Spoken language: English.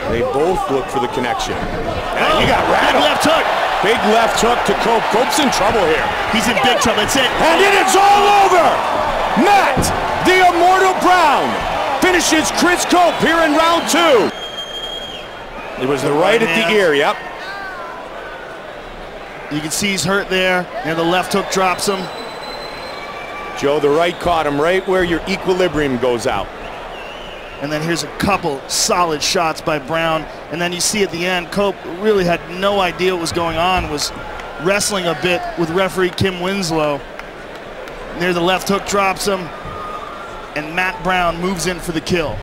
They both look for the connection. And he got rattled. Big left hook. Big left hook to Cope. Cope's in trouble here. He's in big trouble. That's it. And it is all over. Matt, the Immortal Brown, finishes Chris Cope here in round 2. It was the right at the ear, yep. You can see he's hurt there, and the left hook drops him. Joe, the right caught him right where your equilibrium goes out. And then here's a couple solid shots by Brown. And then you see at the end, Cope really had no idea what was going on, was wrestling a bit with referee Kim Winslow. Near the left hook drops him, and Matt Brown moves in for the kill.